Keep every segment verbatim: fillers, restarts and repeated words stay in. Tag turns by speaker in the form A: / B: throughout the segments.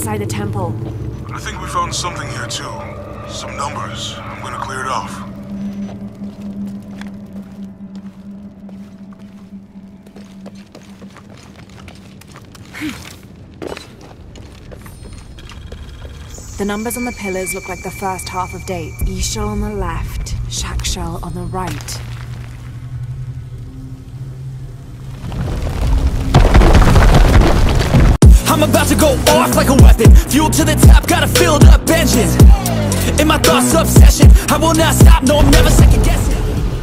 A: inside the temple.
B: I think we found something here too. Some numbers. I'm gonna clear it off.
A: The numbers on the pillars look like the first half of dates. Ishal on the left, Shakshal on the right.
C: I'm about to go off like a weapon. Fuel to the top, got a filled up engine. In my thoughts, obsession. I will not stop, no, I'm never second guessing.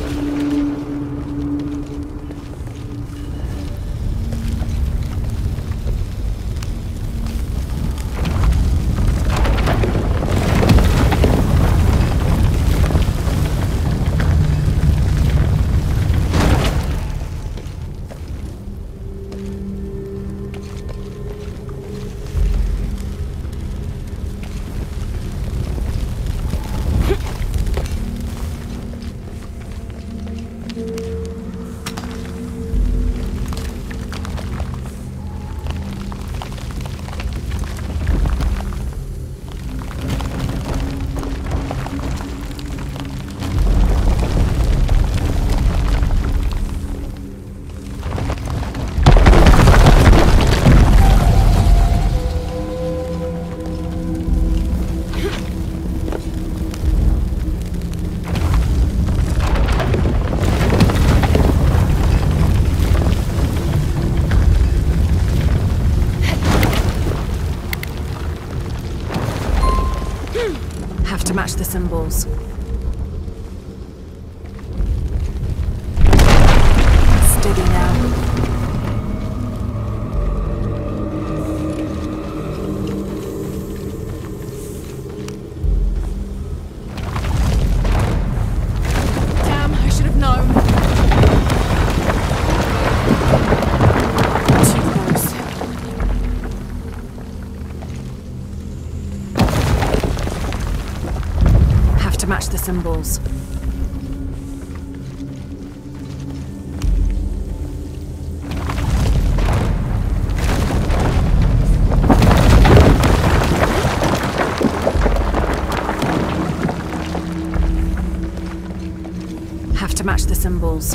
A: Have to match the symbols. Steady now. Damn, I should have known. Too close. Have to match the symbols. Have to match the symbols.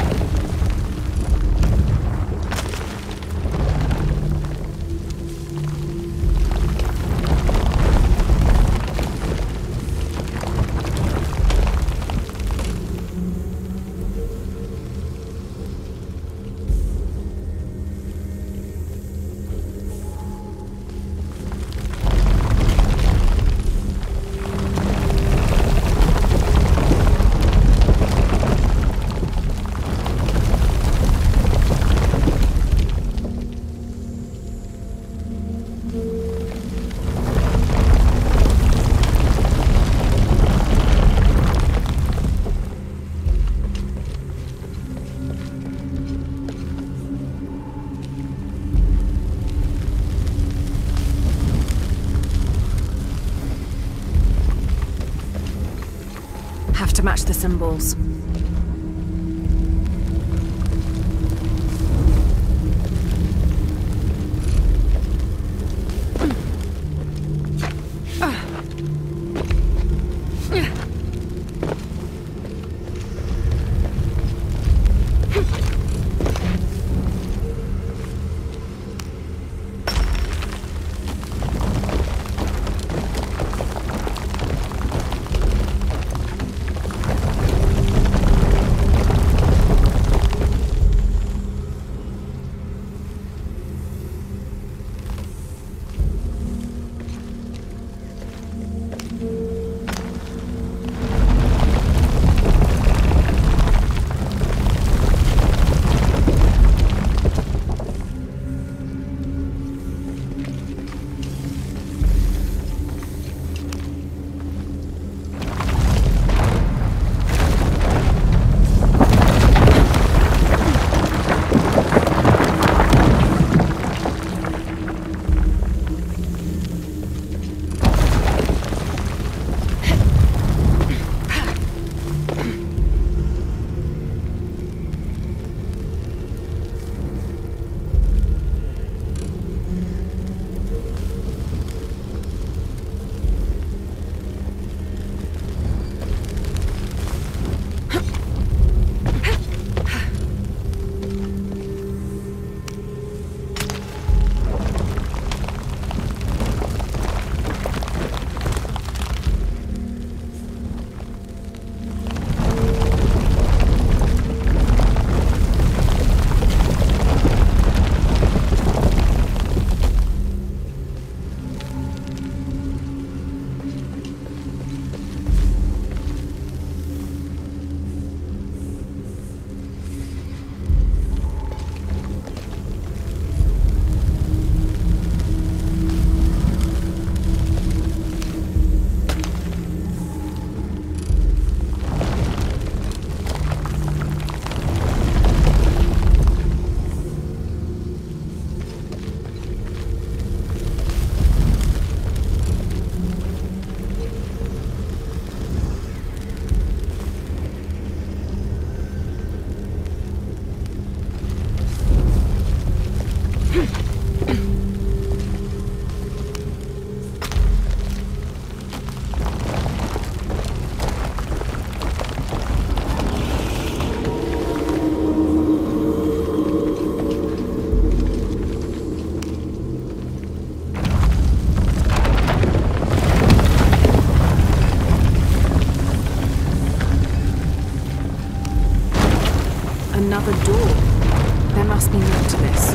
A: Have to match the symbols. There must be more to this.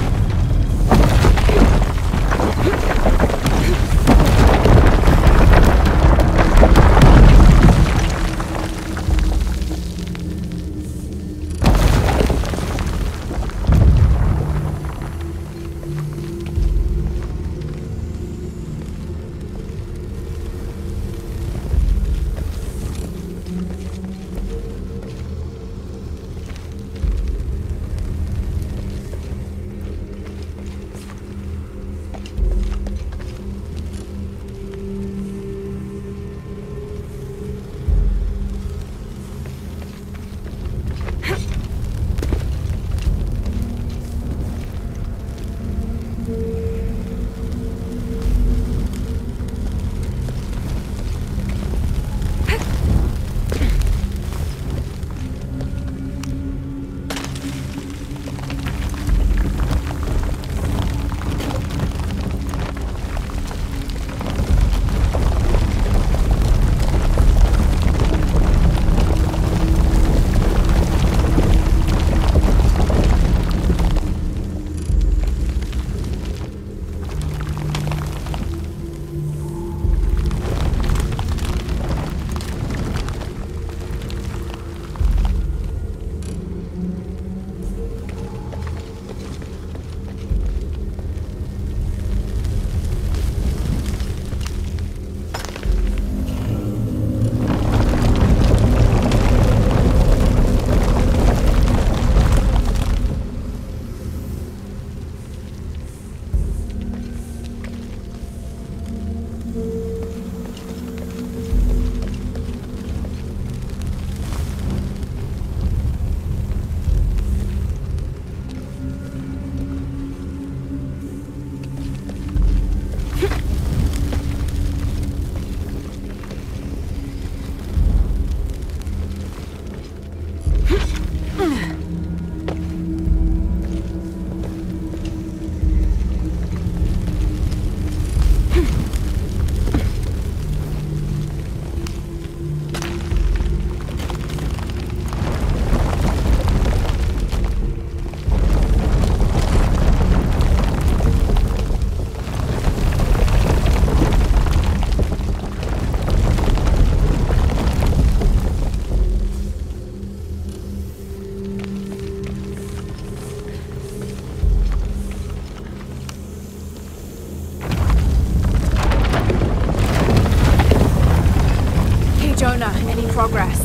A: Progress.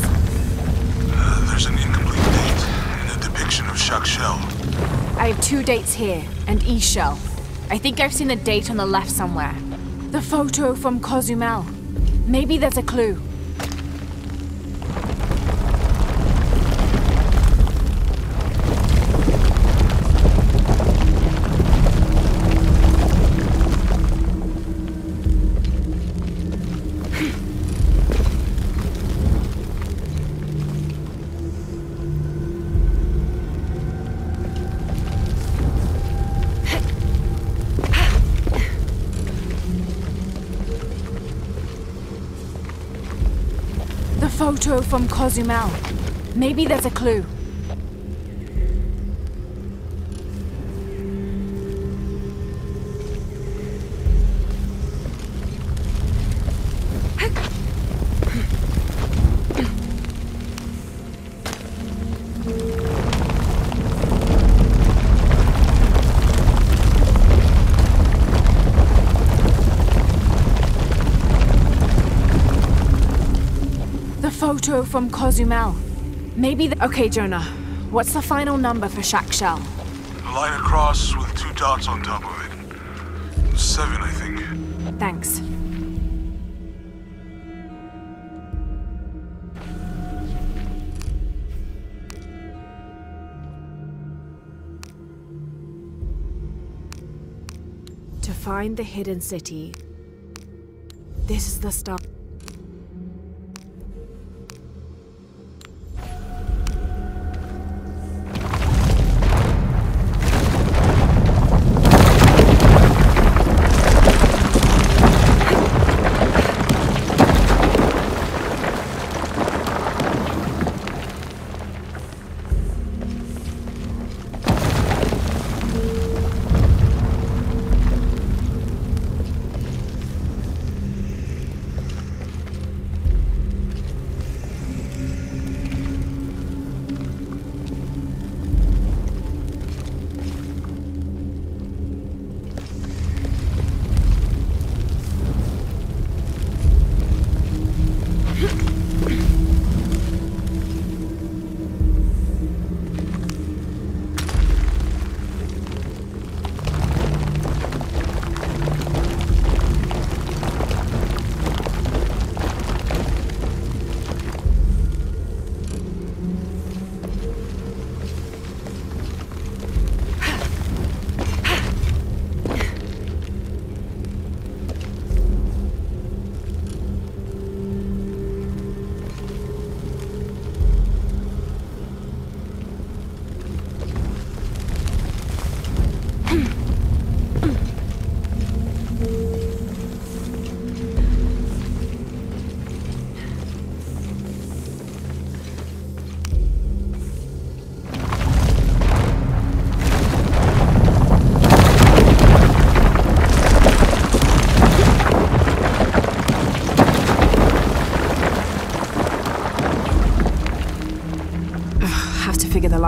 B: Uh, there's an incomplete date and a depiction of Shaq Shell.
A: I have two dates here, and East Shell. I think I've seen a date on the left somewhere. The photo from Cozumel. Maybe there's a clue. Photo from Cozumel. Maybe there's a clue. Photo from Cozumel. Maybe the- Okay, Jonah. What's the final number for Shaq Shell?
B: A line across with two dots on top of it. Seven, I think.
A: Thanks. To find the hidden city, this is the start.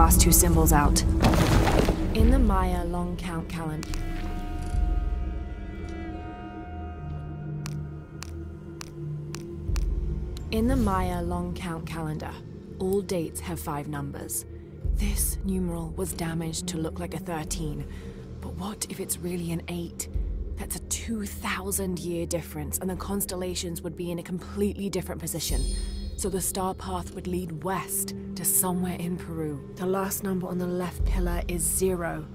A: last two symbols out. In the Maya long count calendar. In the Maya long count calendar, all dates have five numbers. This numeral was damaged to look like a thirteen, but what if it's really an eight? That's a two thousand year difference, and the constellations would be in a completely different position. So the star path would lead west to somewhere in Peru. The last number on the left pillar is zero.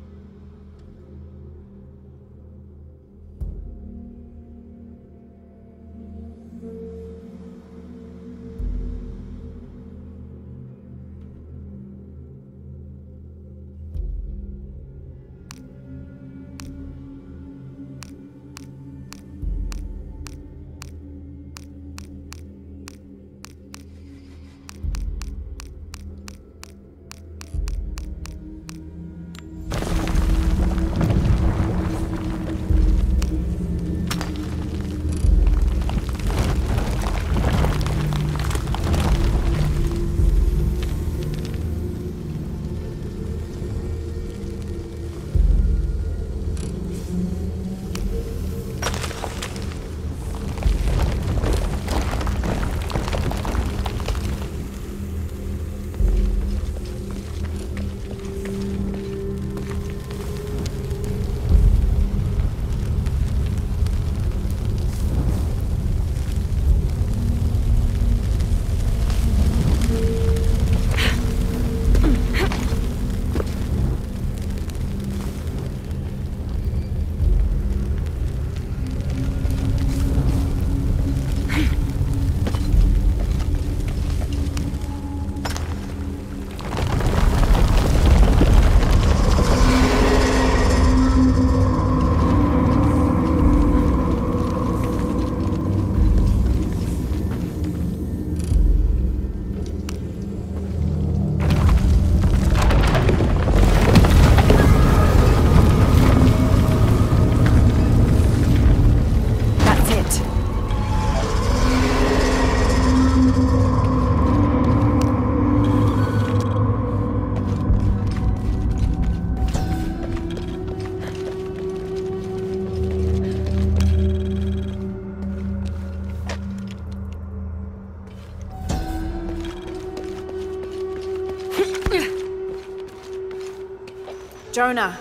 A: Jonah.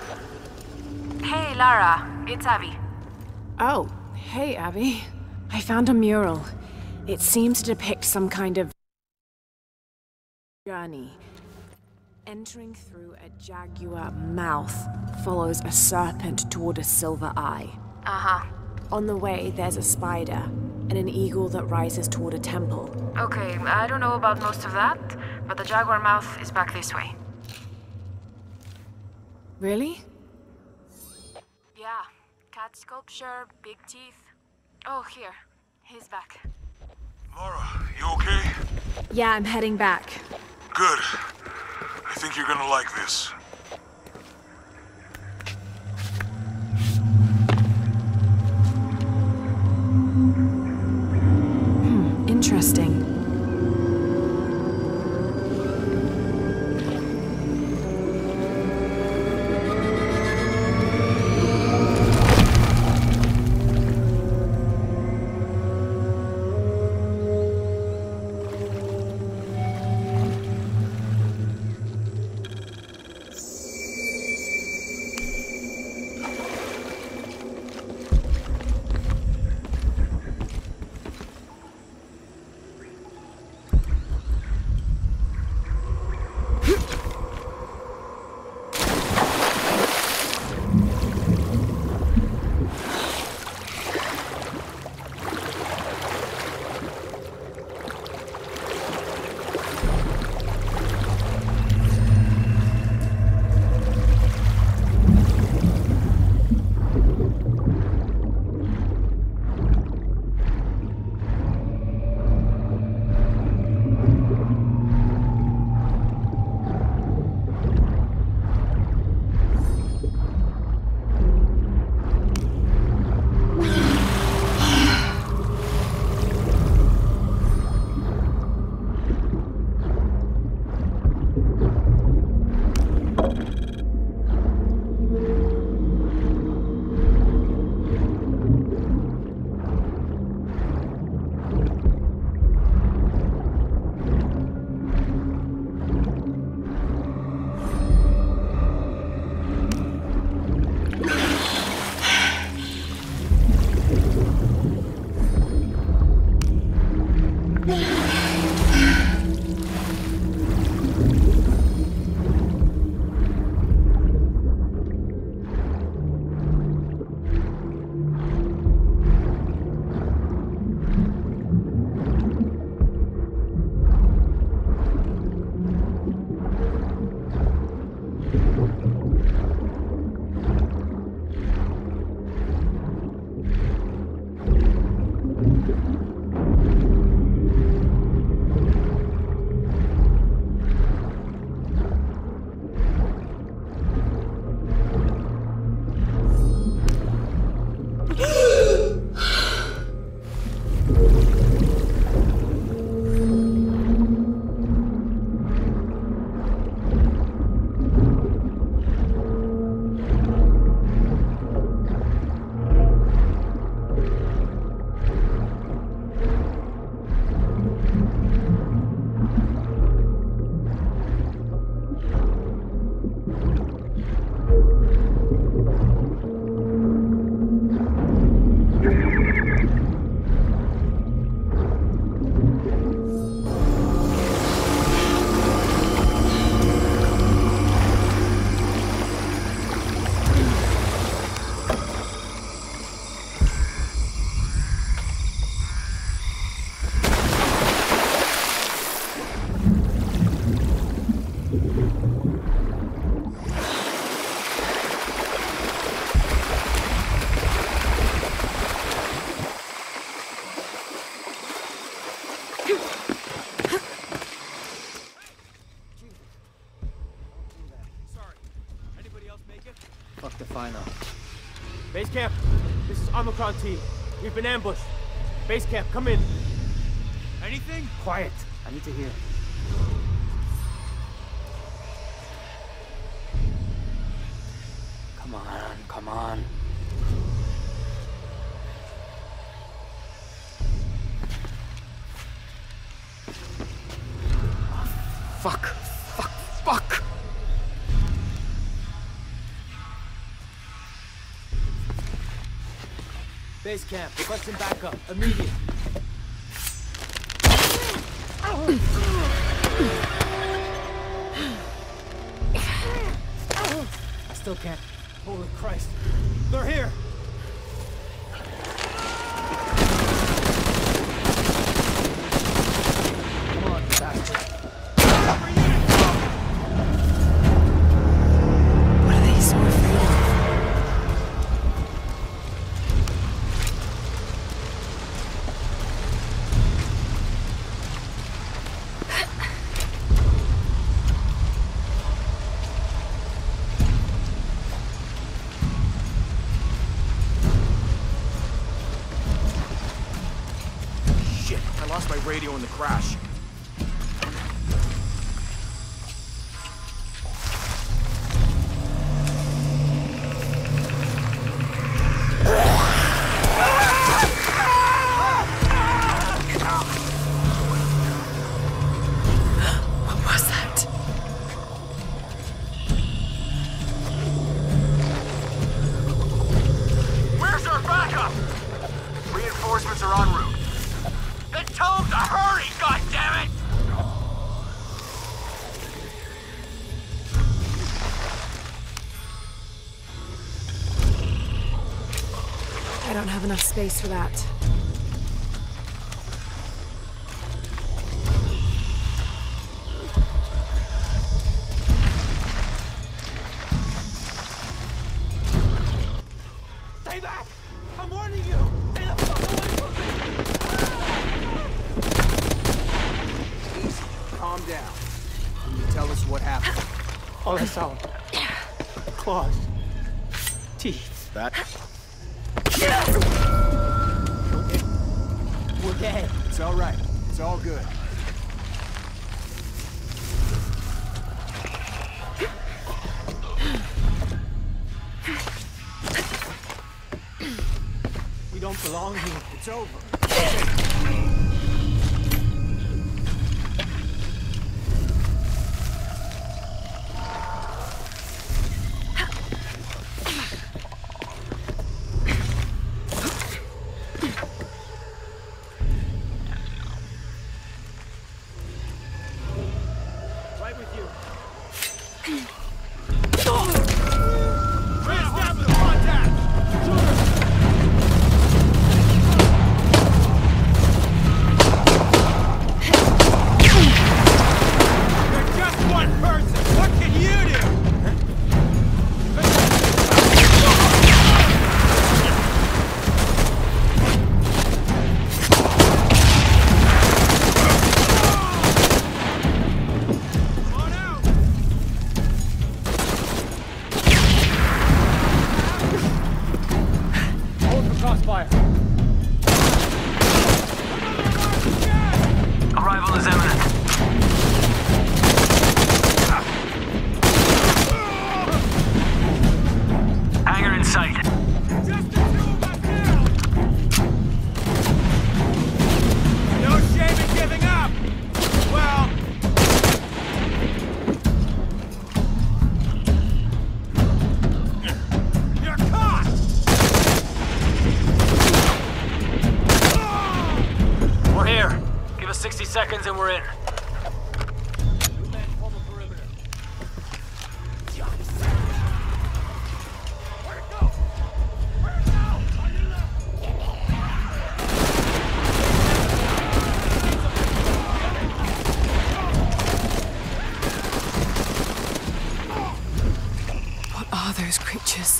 D: Hey, Lara. It's Abby.
A: Oh, hey, Abby. I found a mural. It seems to depict some kind of journey. Entering through a jaguar mouth follows a serpent toward a silver eye.
D: Uh-huh.
A: On the way, there's a spider and an eagle that rises toward a temple.
D: Okay, I don't know about most of that, but the jaguar mouth is back this way.
A: Really?
D: Yeah. Cat sculpture, big teeth. Oh, here. He's back.
B: Lara, you okay?
A: Yeah, I'm heading back.
B: Good. I think you're gonna like this.
A: Hmm, interesting.
E: fuck if I know. Base camp, this is Omicron team. We've been ambushed. Base camp, come in.
F: Anything?
E: Quiet. I need to hear. Come on, come on. Fuck. Fuck. Fuck. Base camp, requesting backup. Immediate. I still can't. Holy Christ. They're here! Come on, bastard.
A: What are they so afraid of?
F: Radio in the crash.
A: What was that?
F: Where's our backup? Reinforcements are en route. Tell him to hurry, goddammit!
A: I don't have enough space for that.
E: Stay back! I'm warning you! Stay the fuck away from me!
F: Calm down. Can you tell us what happened?
E: All I saw. Claws. Teeth.
F: That?
E: We're dead.
F: It's all right. It's all good.
E: We don't belong here.
F: It's over.
E: Right with you.
F: Reestablish contact! You're just one person! What can you do? On out!
E: Hold for crossfire.
C: Arrival is imminent. Hangar in sight.
F: Just the two of us now! No shame in giving up! Well... You're caught!
C: We're here. Give us sixty seconds and we're in.
E: Two men form a perimeter.
F: Where'd it go? Where'd it go? On your left!
A: What are those creatures?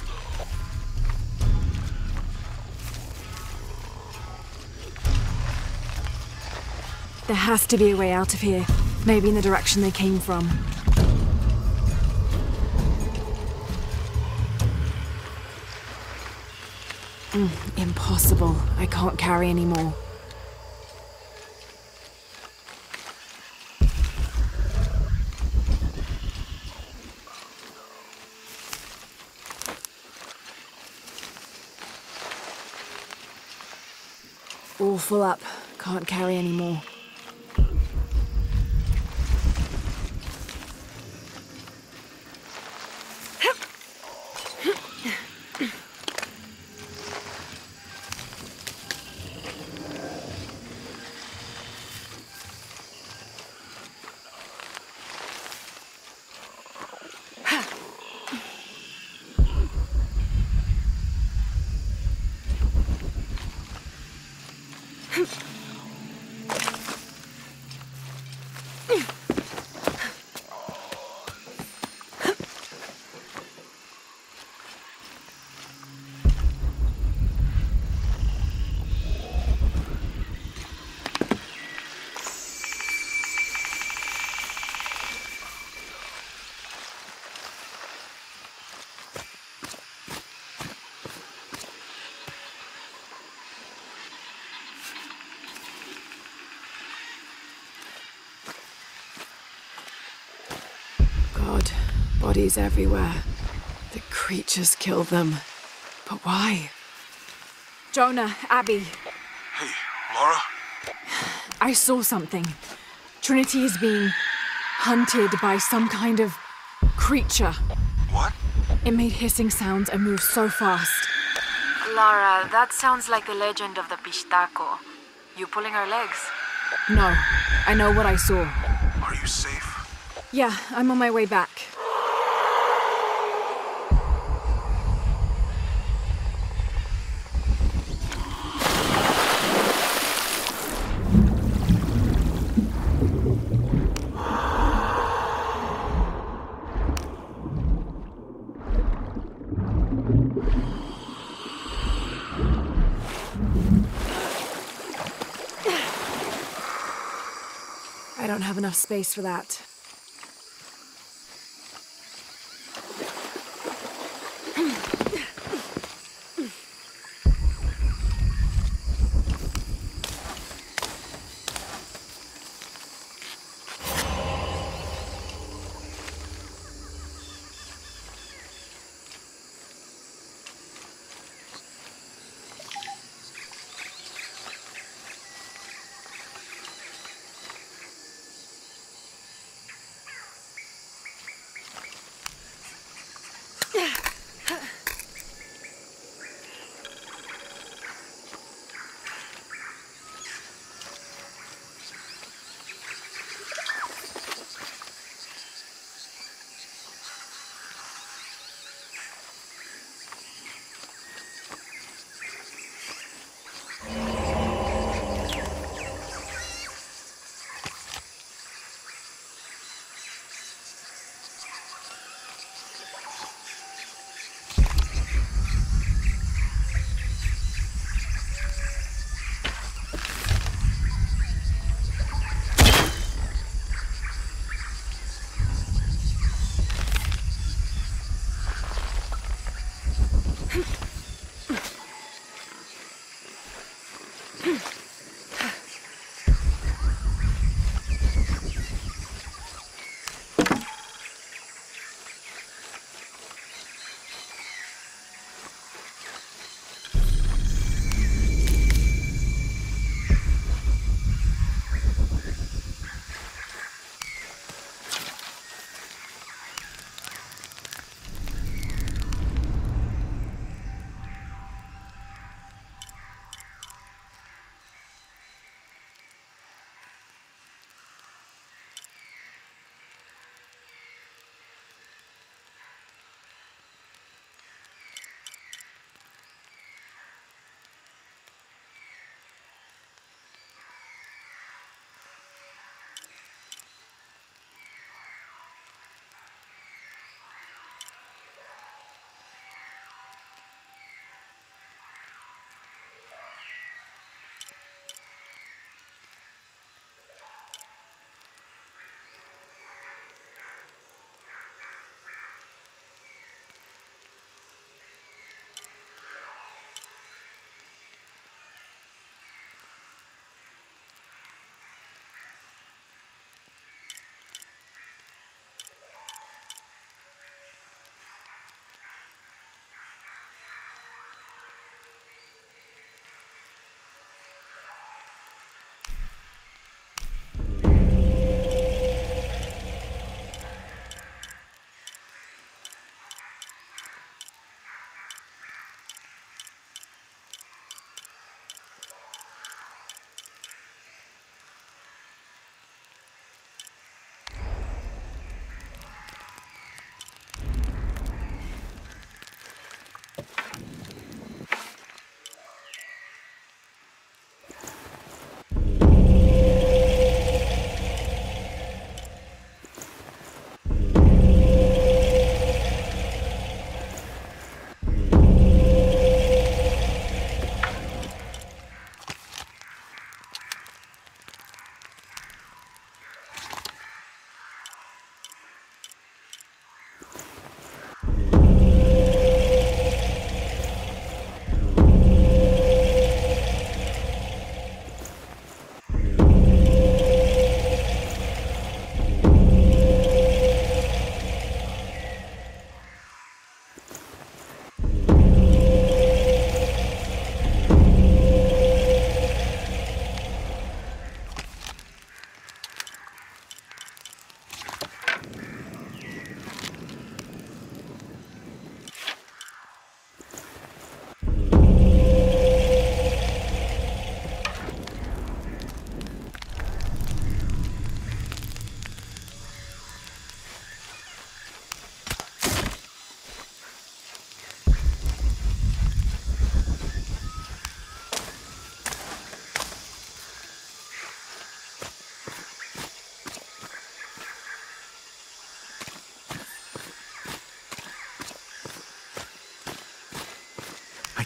A: There has to be a way out of here. Maybe in the direction they came from. Impossible. I can't carry anymore. All full up. Can't carry anymore. God, bodies everywhere. The creatures kill them. But why? Jonah, Abby,
B: Hey, Lara?
A: I saw something. Trinity is being hunted by some kind of creature.
B: What?
A: It made hissing sounds and moved so fast.
D: Lara, that sounds like the legend of the Pistaco. You pulling her legs?
A: No, I know what I saw.
B: Are you safe?
A: Yeah, I'm on my way back. I don't have enough space for that.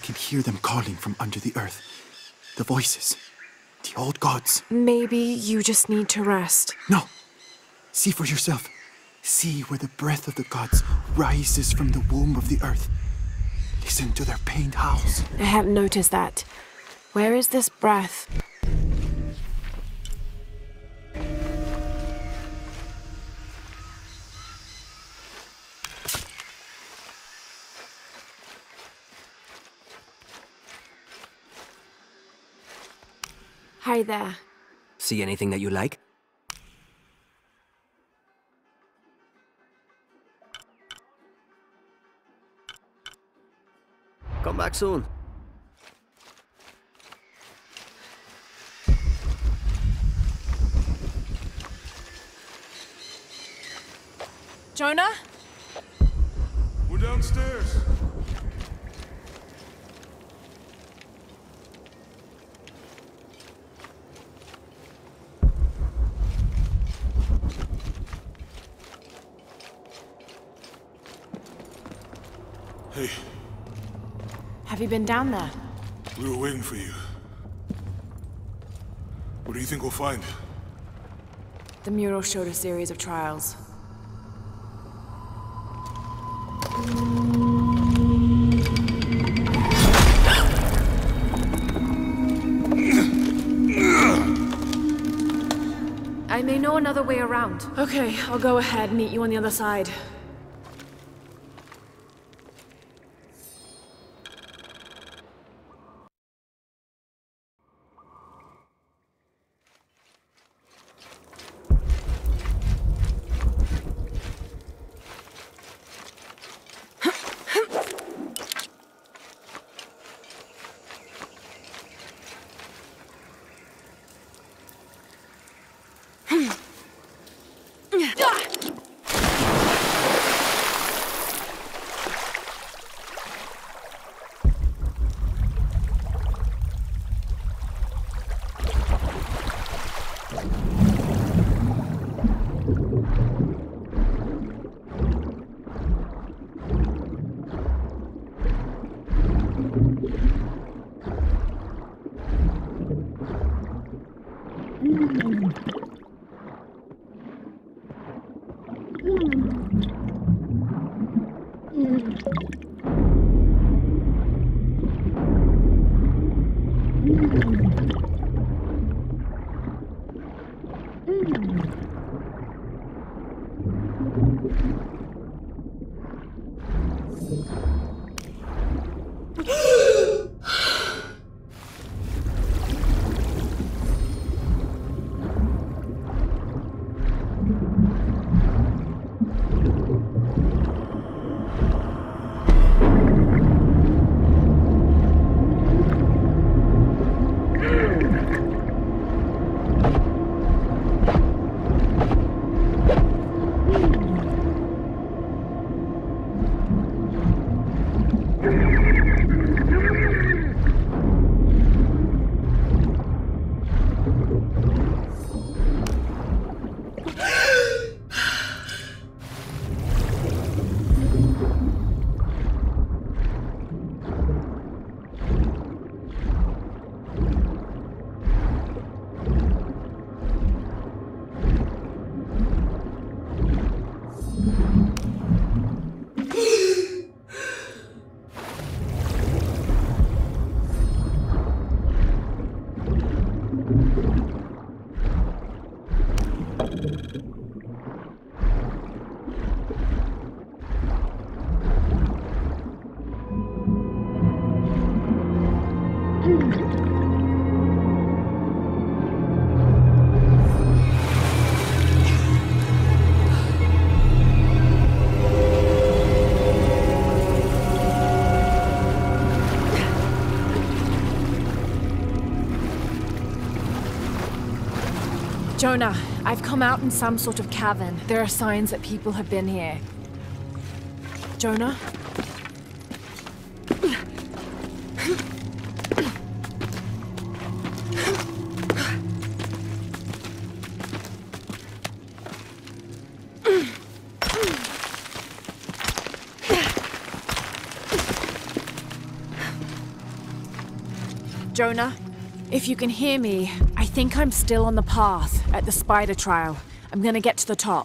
G: can hear them calling from under the earth. The voices. The old gods.
A: Maybe you just need to rest.
G: No. See for yourself. See where the breath of the gods rises from the womb of the earth. Listen to their pained howls.
A: I hadn't noticed that. Where is this breath? Hi there.
H: See anything that you like? Come back soon.
A: Jonah?
B: We're downstairs. Hey.
A: Have you been down there?
B: We were waiting for you. What do you think we'll find?
A: The mural showed a series of trials. I may know another way around. Okay, I'll go ahead and meet you on the other side. Jonah, I've come out in some sort of cavern. There are signs that people have been here. Jonah? Jonah? If you can hear me, I think I'm still on the path at the spider trial. I'm gonna get to the top.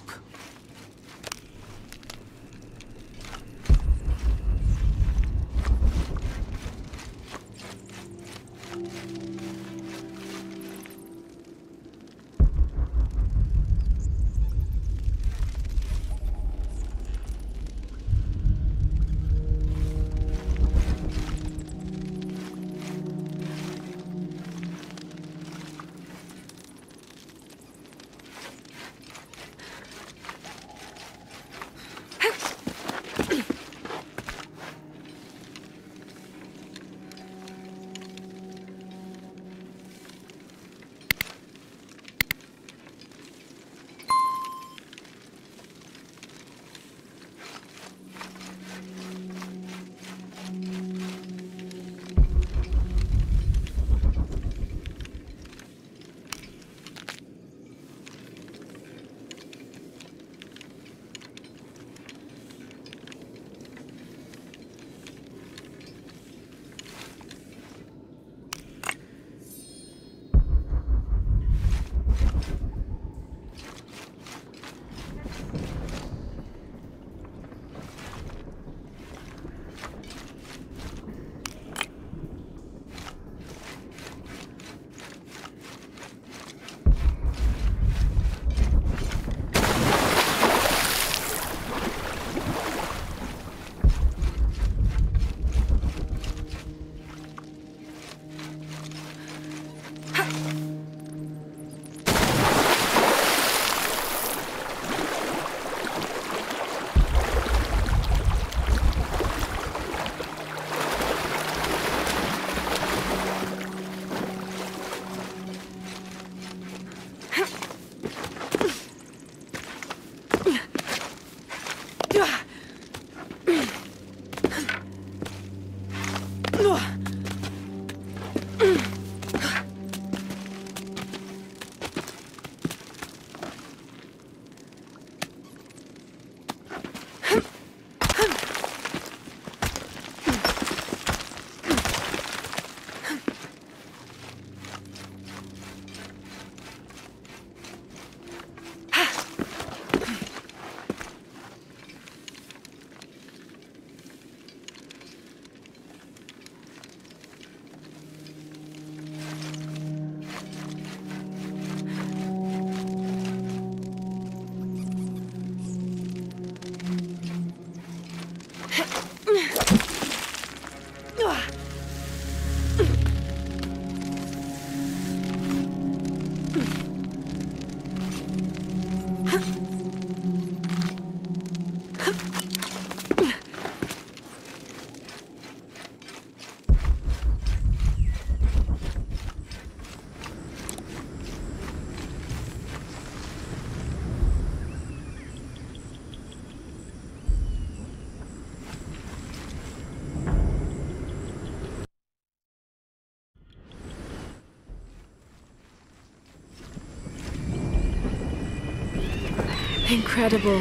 A: Incredible.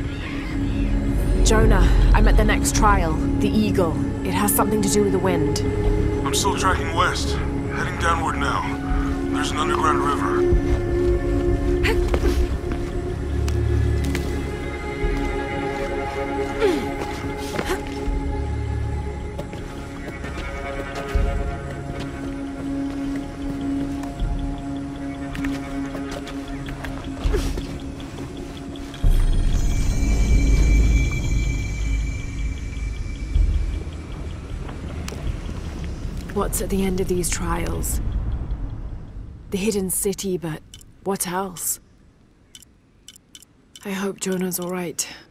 A: Jonah, I'm at the next trial, the Eagle. It has something to do with the wind.
B: I'm still tracking west, heading downward now. There's an underground river.
A: What's at the end of these trials? The hidden city, but what else? I hope Jonah's all right.